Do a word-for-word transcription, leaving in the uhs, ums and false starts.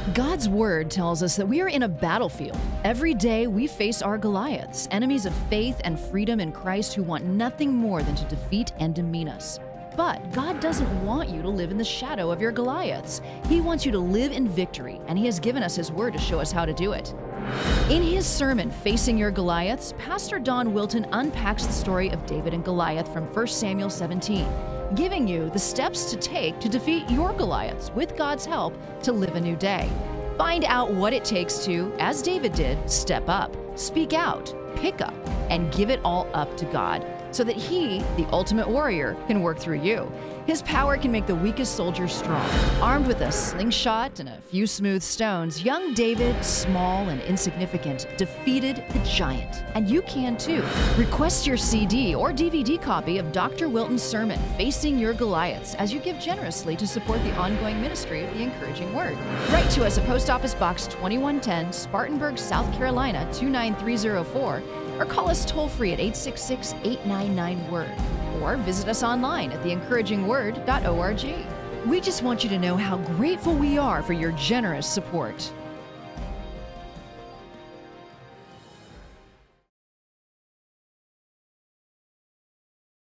God's word tells us that we are in a battlefield. Every day we face our Goliaths, enemies of faith and freedom in Christ who want nothing more than to defeat and demean us. But God doesn't want you to live in the shadow of your Goliaths. He wants you to live in victory, and He has given us His word to show us how to do it. In his sermon, Facing Your Goliaths, Pastor Don Wilton unpacks the story of David and Goliath from First Samuel seventeen, giving you the steps to take to defeat your Goliaths with God's help to live a new day. Find out what it takes to, as David did, step up, speak out, pick up, and give it all up to God, so that He, the ultimate warrior, can work through you. His power can make the weakest soldier strong. Armed with a slingshot and a few smooth stones, young David, small and insignificant, defeated the giant. And you can too. Request your C D or D V D copy of Doctor Wilton's sermon, Facing Your Goliaths, as you give generously to support the ongoing ministry of the Encouraging Word. Write to us at Post Office Box twenty-one ten, Spartanburg, South Carolina two nine three zero four, or call us toll-free at eight six six, eight nine nine, word, or visit us online at the encouraging word dot org. We just want you to know how grateful we are for your generous support.